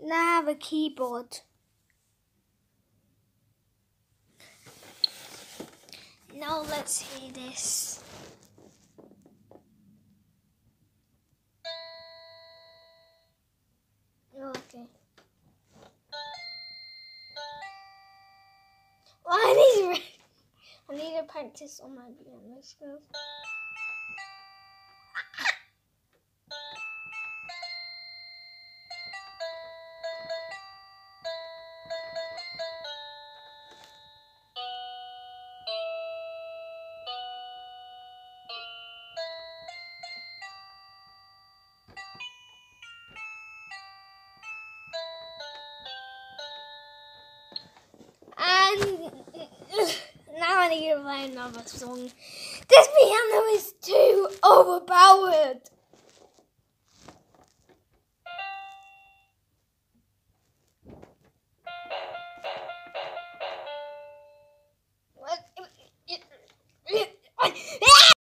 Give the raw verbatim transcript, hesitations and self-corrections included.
Now the keyboard. Now let's hear this. Okay. Well, I need to, I need to practice on my piano skills. And now I need to play another song. This piano is too overpowered.